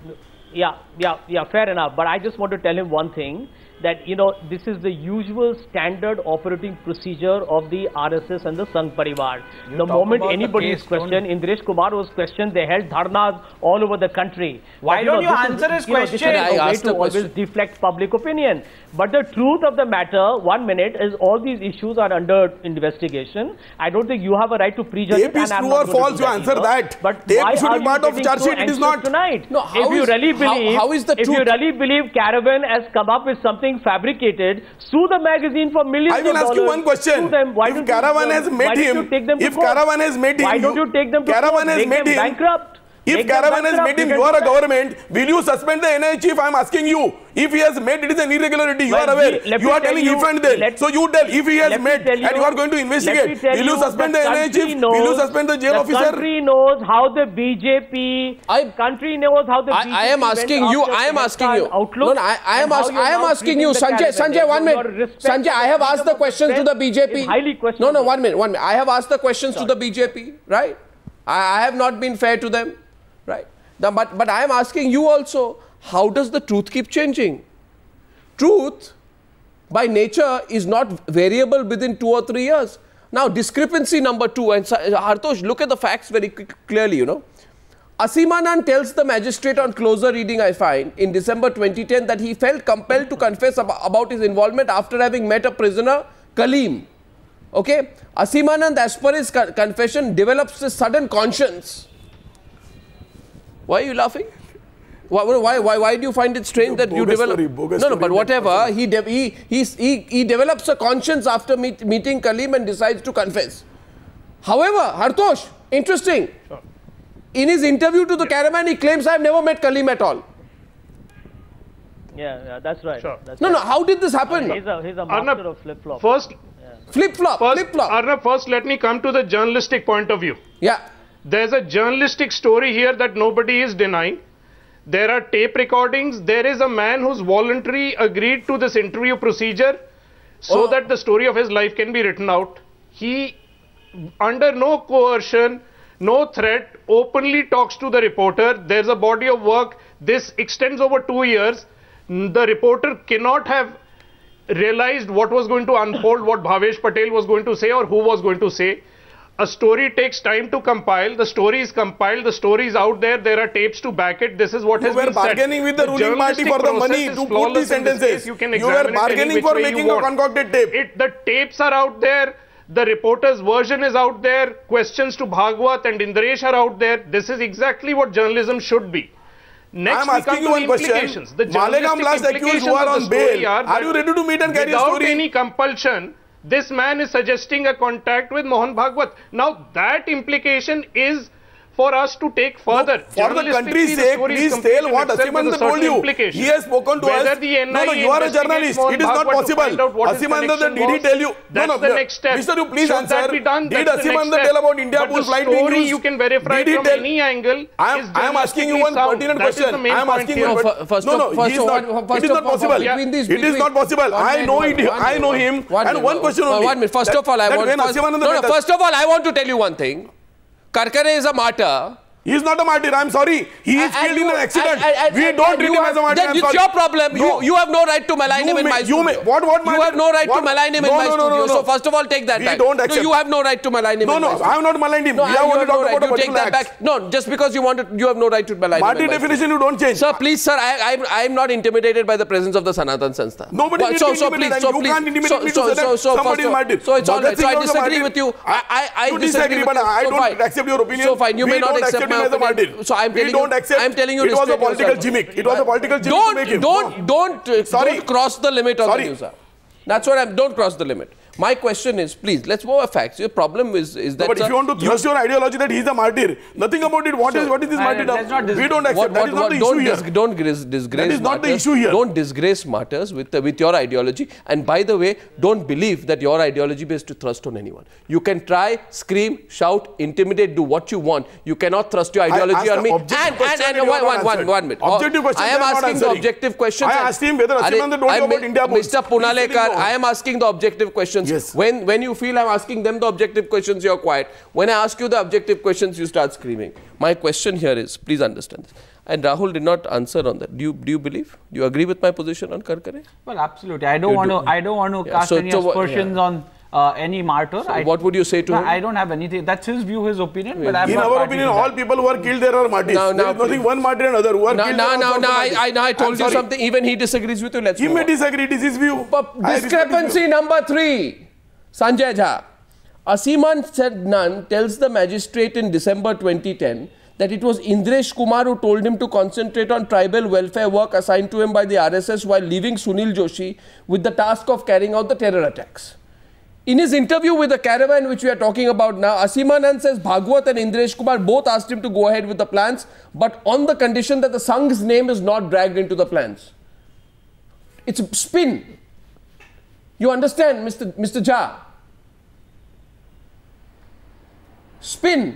Yeah, fair enough. But I just want to tell him one thing, that, you know, this is the usual standard operating procedure of the RSS and the Sangh Parivar. The moment anybody is questioned, Indresh Kumar was questioned, they held dharnas all over the country. Why don't you answer his question? This is a way to always deflect public opinion. But the truth of the matter, 1 minute, is all these issues are under investigation. I don't think you have a right to prejudge it. Tape is true or false, you answer that. But tape should be part of charge sheet, it is not. Tonight? No, how is the truth? If you really believe Caravan has come up with something fabricated, sue the magazine for millions of dollars. I will ask you one question. If Caravan has met him, why don't you take them to court? Make them bankrupt. If Caravan has made him, you are a government, will you suspend the NIA chief? I am asking you. If he has made it is an irregularity, you are aware. You are telling if and then. So you tell, if he has made and you are going to investigate, will you suspend the NIA chief? Will you suspend the jail officer? The country knows how the BJP, I am asking you, I am asking you. No, I am asking you, Sanjay, 1 minute. Sanjay, I have asked the questions to the BJP. No, 1 minute. I have asked the questions to the BJP, right? I have not been fair to them. Right. But I am asking you also, how does the truth keep changing? Truth, by nature, is not variable within 2 or 3 years. Now, discrepancy number 2, and Hartosh, look at the facts very clearly, you know. Asim Anand tells the magistrate on closer reading, I find, in December 2010, that he felt compelled to confess about his involvement after having met a prisoner, Kaleem. Okay? Asim Anand, as per his confession, develops a sudden conscience. Why are you laughing? Why do you find it strange that you develop? No, but whatever. He develops a conscience after meeting Kaleem and decides to confess. However, Hartosh, interesting. Sure. In his interview to the Caravan, he claims, I have never met Kaleem at all. Yeah, that's right. Sure. No, how did this happen? He's a master of flip-flop. Flip-flop. Arnab, first let me come to the journalistic point of view. Yeah. There's a journalistic story here that nobody is denying. There are tape recordings. There is a man who's voluntarily agreed to this interview procedure so that the story of his life can be written out. He, under no coercion, no threat, openly talks to the reporter. There's a body of work. This extends over 2 years. The reporter cannot have realized what was going to unfold, what Bhavesh Patel was going to say or who was going to say. A story takes time to compile. The story is compiled. The story is out there. There are tapes to back it. This is what has been said. You were bargaining with the ruling party for the money to put these sentences. You were bargaining for making a concocted tape. The tapes are out there. The reporter's version is out there. Questions to Bhagwat and Indresh are out there. This is exactly what journalism should be. Next, I am asking you one question. The Malegaon blast accused who are on bail, are you ready to meet and carry a story? Without any compulsion, this man is suggesting a contact with Mohan Bhagwat. Now, that implication is for us to take further. No, for the country's sake, please tell what Asimananda told you. He has spoken to us. No, you are a journalist. It is not possible. Asimananda, did he tell you? That's the next step. Mr. You please answer. Did Asimananda tell about India Bull flight being used? You can verify from any angle. I am asking you one pertinent question. I am asking you. It is not possible. It is not possible. I know him. And one question only. 1 minute. First of all, I want to tell you one thing. Karkare is a martyr. He is not a martyr. I am sorry. He is killed in an accident. We don't treat him as a martyr. It's your problem. No. You have no right to malign him in my studio. You have no right to malign him in my studio. So first of all, take that back. No, you have no right to malign him. No, I have not maligned him. No, you take that back. No, just because you have no right to malign him. Martyr definition you don't change. Sir, please, sir, I am not intimidated by the presence of the Sanatan Sanstha. Nobody is intimidated. You can't intimidate me to say that somebody is martyr. So it's all right. So I disagree with you. I disagree, but I don't accept your opinion. So fine, you may not accept my opinion. So I'm telling you, it was a political gimmick. It was a political gimmick to make him. Don't cross the limit on the news. That's what don't cross the limit. My question is, please, let's go over facts. Your problem is that... No, but if you want to thrust your ideology that he is a martyr, nothing about it. What is this martyrdom? We don't accept. That is not the issue here. Don't disgrace that is not the issue here. Don't disgrace martyrs with your ideology. And by the way, don't believe that your ideology is to thrust on anyone. You can try, scream, shout, intimidate, do what you want. You cannot thrust your ideology on me. And one minute. Objective question. I am asking the objective questions. I asked him whether Asimananda told you about India Bull. Mr. Punalekar, I am asking the objective questions. Yes. When you feel I'm asking them the objective questions, you're quiet. When I ask you the objective questions, you start screaming. My question here is, please understand this. And Rahul did not answer on that. Do you believe? Do you agree with my position on Karkare? Well, absolutely. I don't want to cast any aspersions on any martyr. So what would you say to him? I don't have anything. That's his view, his opinion. But in our opinion, all people who are killed there are martyrs. There is nothing one martyr and another who are killed. I told you something. Even he disagrees with you. Let's He may disagree. It is his view. Discrepancy number 3. Sanjay Jha. Asiman said none tells the magistrate in December 2010 that it was Indresh Kumar who told him to concentrate on tribal welfare work assigned to him by the RSS while leaving Sunil Joshi with the task of carrying out the terror attacks. In his interview with the Caravan, which we are talking about now, Asimanand says Bhagwat and Indresh Kumar both asked him to go ahead with the plans, but on the condition that the Sangh's name is not dragged into the plans. It's spin. You understand, Mr. Jha? Spin.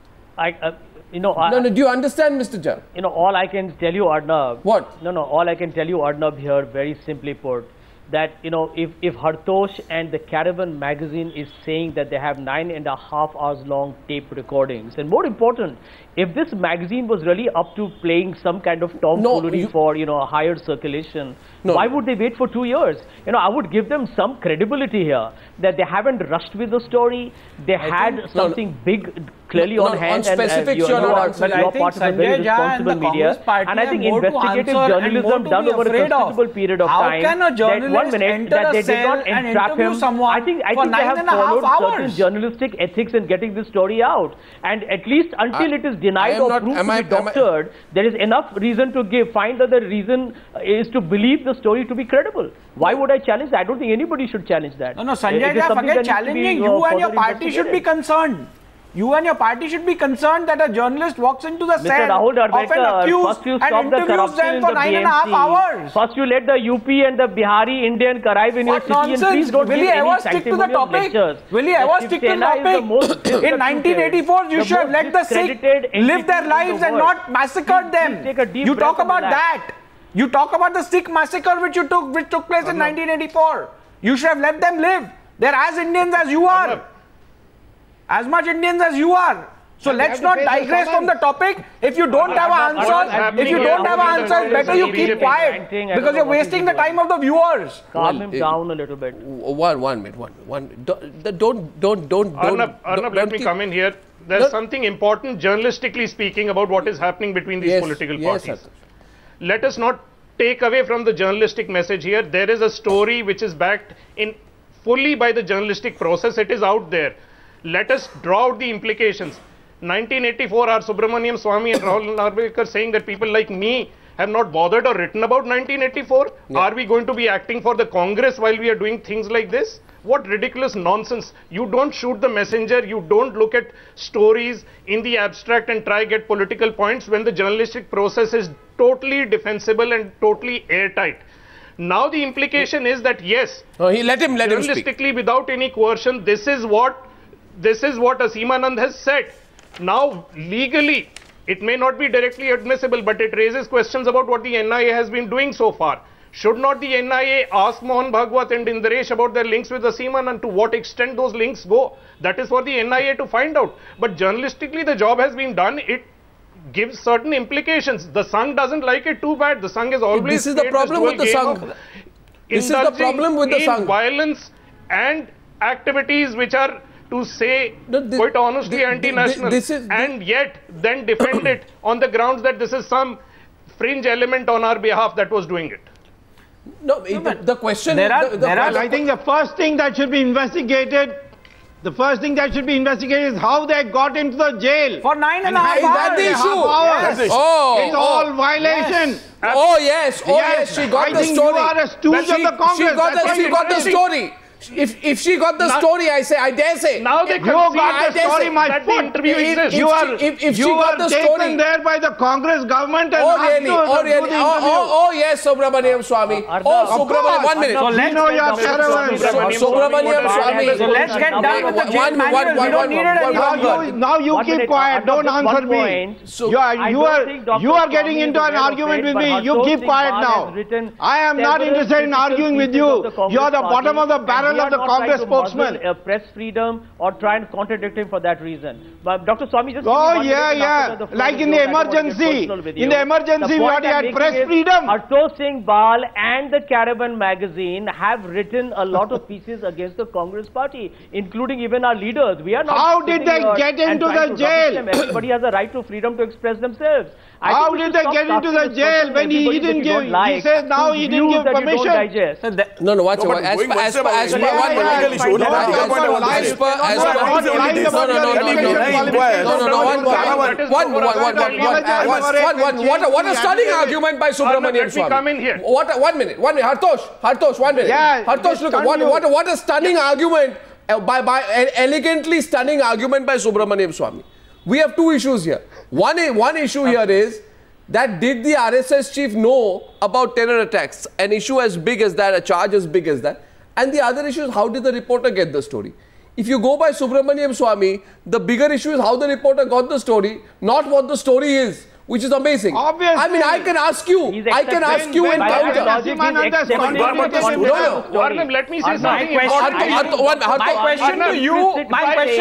Do you understand, Mr. Jha? All I can tell you, Arnab. What? All I can tell you, Arnab, here, very simply put, that, if Hartosh and the Caravan magazine is saying that they have 9.5 hours long tape recordings, and more important, if this magazine was really up to playing some kind of tomfoolery for, a higher circulation, why would they wait for 2 years? I would give them some credibility here, that they haven't rushed with the story, they had something big clearly on hand, and you are part of a very responsible media, and I think investigative journalism done over a considerable period of time, that 1 minute that they did not entrap him, I think they have followed certain journalistic ethics in getting this story out, and at least until it is denied or proved to be doctored, there is enough reason to find that the reason is to believe the story to be credible. Why would I challenge that? I don't think anybody should challenge that. No, Sanjay, forget challenging. You and your party should be concerned. You and your party should be concerned that a journalist walks into the cell of an accused and interviews them for 9.5 hours. First you let the UP and the Bihari Indian Karaib University, and please don't give any sanctimonious lectures. Will he ever stick to the topic? In 1984, you should have let the Sikh live their lives and not massacred them. You talk about that. You talk about the Sikh massacre which took place in 1984. You should have let them live. They're as Indians as you are. As much Indians as you are. So let's not digress from the topic. If you don't have an answer, better you keep quiet, because you're wasting the time of the viewers. Calm him down a little bit. One minute. Don't. Arnab, let me come in here. There's something important, journalistically speaking, about what is happening between these political parties. Yes, let us not take away from the journalistic message here. There is a story which is backed in fully by the journalistic process. It is out there. Let us draw out the implications. 1984, R. Subramaniam Swamy and Rahul Narvekar saying that people like me have not bothered or written about 1984. Yeah. Are we going to be acting for the Congress while we are doing things like this? What ridiculous nonsense. You don't shoot the messenger. You don't look at stories in the abstract and try get political points when the journalistic process is totally defensible and totally airtight. Now the implication is that yes, let him journalistically without any coercion, this is what Aseem Anand has said. Now legally, it may not be directly admissible, but it raises questions about what the NIA has been doing so far. Should not the NIA ask Mohan Bhagwat and Indrash about their links with Aseem Anand, to what extent those links go? That is for the NIA to find out. But journalistically, the job has been done. It gives certain implications. The Sangh doesn't like it too bad. The Sangh is always... This is the problem with the Sangh. This is the problem with the Sangh. Violence and activities which are, to say quite honestly, anti-national, and yet then defend it on the grounds that this is some fringe element on our behalf that was doing it. No, the question I think the first thing that should be investigated, is how they got into the jail. For 9.5 hours. Is that the issue? Yes. It's all violation. Yes. Oh yes, she got the story. You are a stooge of the Congress. She got the story. If she got the story, I dare say. Now they got the story, my that the interview exists. You are taken there by the Congress government and yes, Subramaniam Swamy. Subramaniam, 1 minute. So let's Subramaniam Swamy. So let's get done with the jail manual. We don't need it anymore. Now you keep quiet. Don't answer me. You are getting into an argument with me. You keep quiet now. I am not interested in arguing with you. You are the bottom of the barrel of the Congress spokesman. Press freedom or try and contradict him for that reason. But Dr. Swamy just... Like in the emergency. In the emergency, we already had press freedom. Hartosh Singh Bal and the Caravan magazine have written a lot of pieces against the Congress party, including even our leaders. We are not... How did they get into the jail? Everybody has a right to freedom to express themselves. How did they get into the jail when he didn't give... He says now he didn't give permission. No, watch out. As what a stunning argument by Subramaniam Swamy. Come in here. 1 minute. Hartosh, 1 minute. Hartosh, look, what a stunning argument, elegantly stunning argument by Subramaniam Swamy. We have two issues here. One issue here is that did the RSS chief know about terror attacks? An issue as big as that, a charge as big as that. And the other issue is how did the reporter get the story? If you go by Subramaniam Swamy, the bigger issue is how the reporter got the story, not what the story is, which is amazing. Obviously. I mean, I can ask you in counter. Let me say something. My question to you and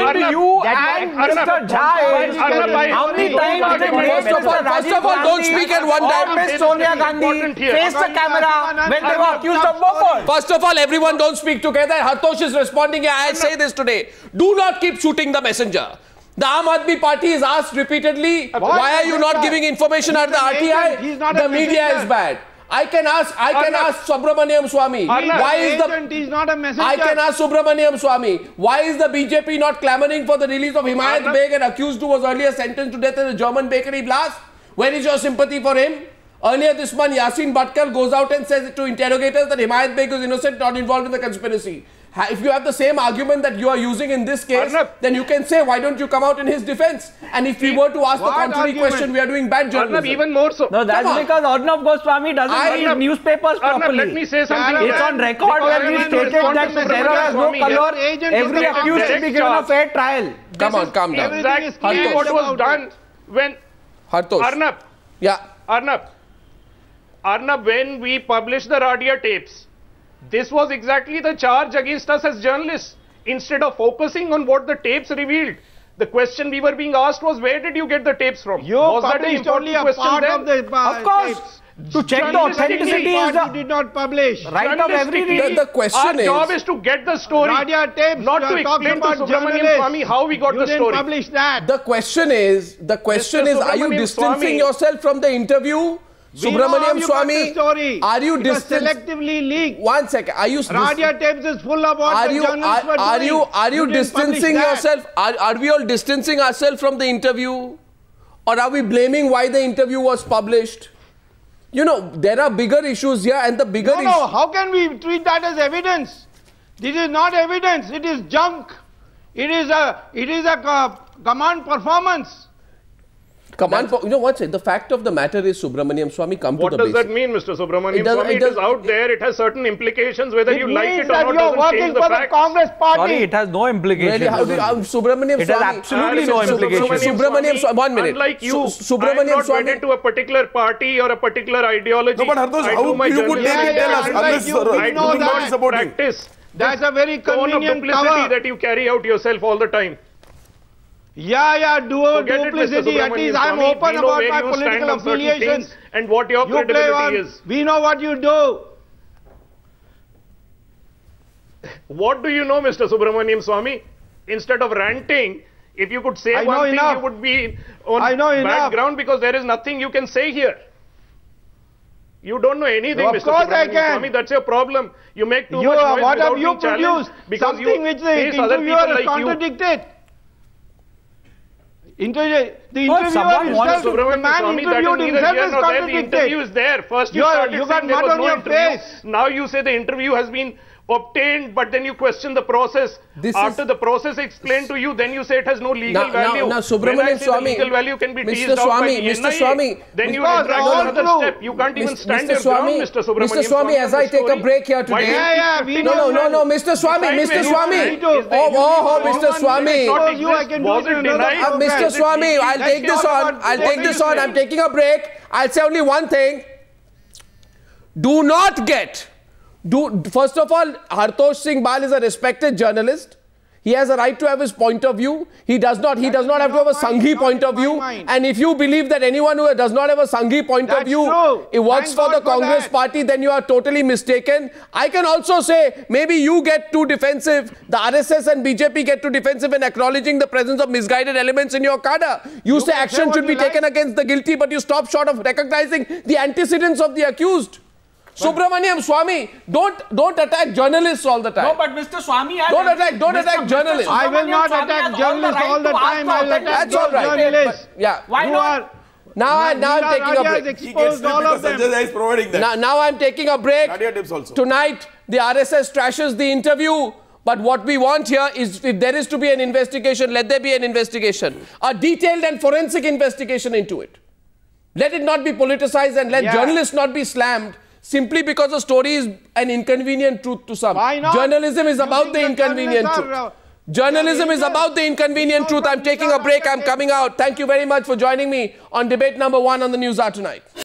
Mr. Jha is, how many times first of all, don't speak at one time. Miss Sonia Gandhi faced the camera when they were accused of murder? First of all, everyone don't speak together. Hartosh is responding. I say this today. Do not keep shooting the messenger. The Aam Aadmi Party is asked repeatedly, why are you not giving information at the RTI? The media is bad. I can ask Subramaniam Swamy, why is the... He's not a messenger. I can ask Subramaniam Swamy, why is the BJP not clamoring for the release of Himayat Beg, an accused who was earlier sentenced to death in a German bakery blast? Where is your sympathy for him? Earlier this month, Yasin Bhatkar goes out and says to interrogators that Himayat Beg is innocent, not involved in the conspiracy. If you have the same argument that you are using in this case, then you can say, why don't you come out in his defense? And if we were to ask the contrary question, we are doing bad journalism. Even more so. No, that's because Arnab Goswami doesn't read newspapers properly. Let me say something. It's on record where we stated that terror has no color. Every accused should be given a fair trial. Come on, calm down. Exactly what was done when... Hartosh. Arnab, when we published the Radia tapes, this was exactly the charge against us as journalists. Instead of focusing on what the tapes revealed, the question we were being asked was, where did you get the tapes from? Was that an important question then? Of course. Tapes. To check the authenticity is the... did not publish. Right of every reader. The question is... Our job is to get the story. Radia tapes, not to explain to Subramaniam Swamy how we got the story. You didn't publish that. The question is, are you distancing yourself from the interview Subramaniam Swamy, are you selectively leaked? 1 second. Are you? Radia tapes is full of what the journalists were doing. Are you distancing yourself? Are we all distancing ourselves from the interview, or are we blaming why the interview was published? You know, there are bigger issues here, and the bigger issue. No, how can we treat that as evidence? This is not evidence. It is junk. It is a command performance. You know what? The fact of the matter is, Subramaniam Swamy, come to the basics. What does that mean, Mr. Subramaniam Swamy? It is out there. It has certain implications. Whether you like it or not doesn't change the facts. Congress party. Sorry, it has no implications. Really? Subramaniam Swamy. It has absolutely no implications. Subramaniam Swamy, 1 minute. Unlike you, Subramaniam I'm not Swamy wedded to a particular party or a particular ideology. No, but Hartosh, how you could take it tell us unless I do not practice. That's a very convenient cover that you carry out yourself all the time. Duplicity. At least I'm open about my political affiliations and what your credibility is. We know what you do. What do you know, Mr. Subramaniam Swamy? Instead of ranting, if you could say one thing, you would be on background because there is nothing you can say here. You don't know anything, Mr. Subramaniam Swamy. That's your problem. You make too much noise what without have you being challenged produced? Something which the interviewer has contradicted. The interviewer himself, the man interviewed himself is contradicted. The interview is there. First you started saying there was no interview. Now you say the interview has been obtained, but then you question the process. After the process explained to you, then you say it has no legal value. Now, Subramaniam Swamy, legal value can be teased out by the Mr. Swamy, then you interact another step. You can't even stand your ground, Mr. Subramaniam. Mr. Swamy, as I take a break here today. No, Mr. Swamy. Oh, Mr. Swamy. Mr. Swamy, I'll take this on. I'm taking a break. I'll say only one thing. First of all, Hartosh Singh Bal is a respected journalist. He has a right to have his point of view. He does not have to have a Sanghi point of view. And if you believe that anyone who does not have a Sanghi point of view, it works for the Congress party, then you are totally mistaken. I can also say, maybe you get too defensive. The RSS and BJP get too defensive in acknowledging the presence of misguided elements in your cadre. You say action should be taken against the guilty, but you stop short of recognizing the antecedents of the accused. Subramaniam Swamy, don't attack journalists all the time. No, but Mr. Swamy, don't attack journalists. I will not attack journalists all the time. I will attack journalists. Yeah. Why not? Now I'm taking a break. Exposed all of them. Is providing that. Now I'm taking a break. Also. Tonight, the RSS trashes the interview. But what we want here is, if there is to be an investigation, let there be an investigation. A detailed and forensic investigation into it. Let it not be politicized and let journalists not be slammed simply because the story is an inconvenient truth to some. Why not? Journalism is about the inconvenient truth. Journalism is about the inconvenient truth. I'm taking a break. I'm coming out. Thank you very much for joining me on debate number 1 on the News Hour tonight.